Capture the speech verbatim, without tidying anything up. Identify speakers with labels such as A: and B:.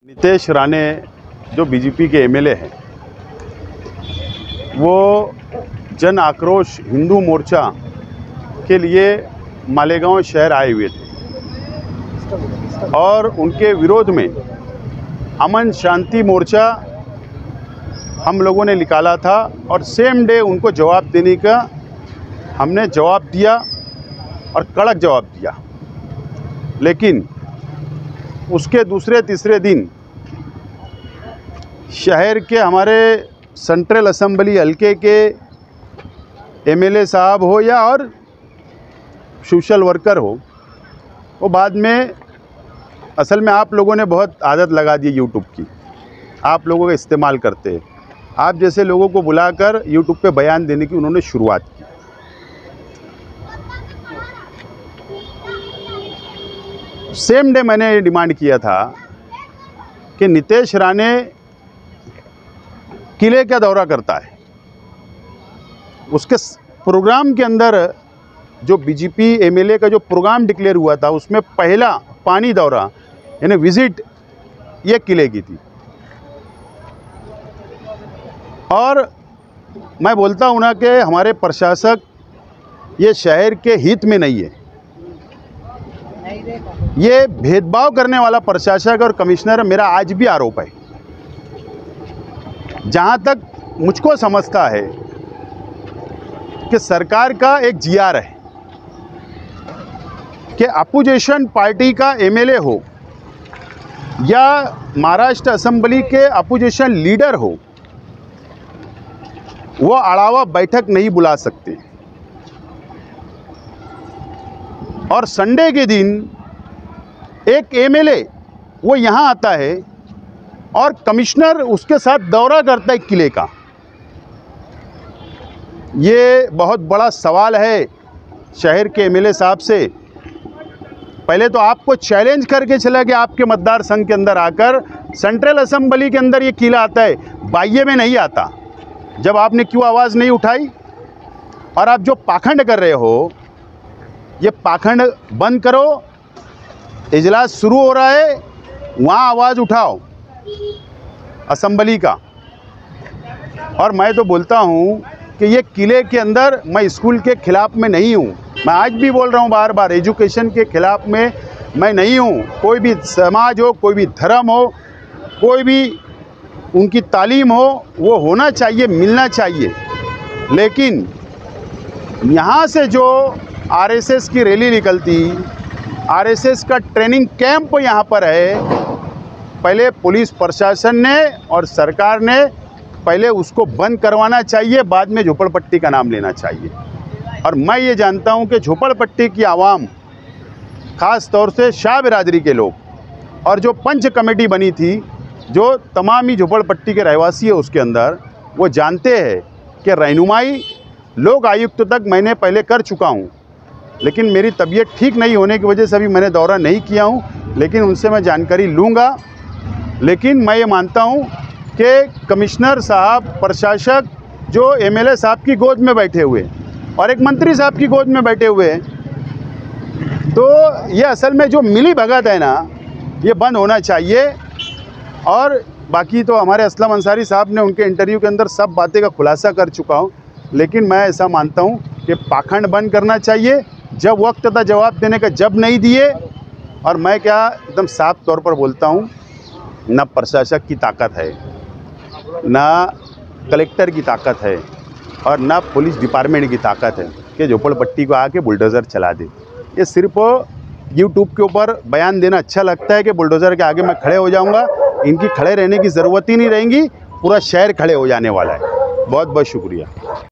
A: नितेश राणे जो बीजेपी के एमएलए हैं, वो जन आक्रोश हिंदू मोर्चा के लिए मालेगांव शहर आए हुए थे और उनके विरोध में अमन शांति मोर्चा हम लोगों ने निकाला था और सेम डे उनको जवाब देने का हमने जवाब दिया और कड़क जवाब दिया। लेकिन उसके दूसरे तीसरे दिन शहर के हमारे सेंट्रल असेंबली हल्के के एमएलए साहब हो या और सोशल वर्कर हो, वो बाद में असल में आप लोगों ने बहुत आदत लगा दी यूट्यूब की, आप लोगों का इस्तेमाल करते हैं। आप जैसे लोगों को बुलाकर यूट्यूब पे बयान देने की उन्होंने शुरुआत की। सेम डे मैंने ये डिमांड किया था कि नितेश राणे किले का दौरा करता है, उसके प्रोग्राम के अंदर जो बीजेपी एमएलए का जो प्रोग्राम डिक्लेयर हुआ था उसमें पहला पानी दौरा यानी विजिट ये किले की थी। और मैं बोलता हूँ ना कि हमारे प्रशासक ये शहर के हित में नहीं है, ये भेदभाव करने वाला प्रशासक और कमिश्नर मेरा आज भी आरोप है। जहाँ तक मुझको समझता है कि सरकार का एक जीआर है कि अपोजिशन पार्टी का एमएलए हो या महाराष्ट्र असेंबली के अपोजिशन लीडर हो, वो अड़ावा बैठक नहीं बुला सकते। और संडे के दिन एक एमएलए वो यहाँ आता है और कमिश्नर उसके साथ दौरा करता है किले का। ये बहुत बड़ा सवाल है शहर के एमएलए साहब से। पहले तो आपको चैलेंज करके चला कि आपके मतदार संघ के अंदर आकर सेंट्रल असेंबली के अंदर ये किला आता है, बाह्य में नहीं आता। जब आपने क्यों आवाज़ नहीं उठाई? और आप जो पाखंड कर रहे हो, ये पाखंड बंद करो। इजलास शुरू हो रहा है, वहाँ आवाज़ उठाओ असेंबली का। और मैं तो बोलता हूँ कि ये किले के अंदर मैं स्कूल के खिलाफ में नहीं हूँ, मैं आज भी बोल रहा हूँ बार बार, एजुकेशन के खिलाफ में मैं नहीं हूँ। कोई भी समाज हो, कोई भी धर्म हो, कोई भी उनकी तालीम हो, वो होना चाहिए, मिलना चाहिए। लेकिन यहाँ से जो आरएसएस की रैली निकलती, आरएसएस का ट्रेनिंग कैंप यहाँ पर है, पहले पुलिस प्रशासन ने और सरकार ने पहले उसको बंद करवाना चाहिए, बाद में झोपड़पट्टी का नाम लेना चाहिए। और मैं ये जानता हूँ कि झोपड़पट्टी की आवाम, ख़ास तौर से शाह बिरादरी के लोग और जो पंच कमेटी बनी थी, जो तमाम ही झोपड़पट्टी के रहवासी है उसके अंदर, वो जानते हैं कि रहनुमाई लोक आयुक्त तक मैंने पहले कर चुका हूँ। लेकिन मेरी तबीयत ठीक नहीं होने की वजह से अभी मैंने दौरा नहीं किया हूँ, लेकिन उनसे मैं जानकारी लूँगा। लेकिन मैं ये मानता हूँ कि कमिश्नर साहब, प्रशासक जो एमएलए साहब की गोद में बैठे हुए और एक मंत्री साहब की गोद में बैठे हुए हैं, तो ये असल में जो मिली भगत है ना, ये बंद होना चाहिए। और बाकी तो हमारे असलम अंसारी साहब ने उनके इंटरव्यू के अंदर सब बातें का खुलासा कर चुका हूँ। लेकिन मैं ऐसा मानता हूँ कि पाखंड बंद करना चाहिए। जब वक्त था जवाब देने का, जब नहीं दिए। और मैं क्या एकदम साफ तौर पर बोलता हूँ, ना प्रशासक की ताकत है, ना कलेक्टर की ताकत है और ना पुलिस डिपार्टमेंट की ताकत है कि झोपड़पट्टी को आके बुलडोज़र चला दे। ये सिर्फ यूट्यूब के ऊपर बयान देना अच्छा लगता है कि बुलडोज़र के आगे मैं खड़े हो जाऊंगा, इनकी खड़े रहने की ज़रूरत ही नहीं रहेगी, पूरा शहर खड़े हो जाने वाला है। बहुत बहुत शुक्रिया।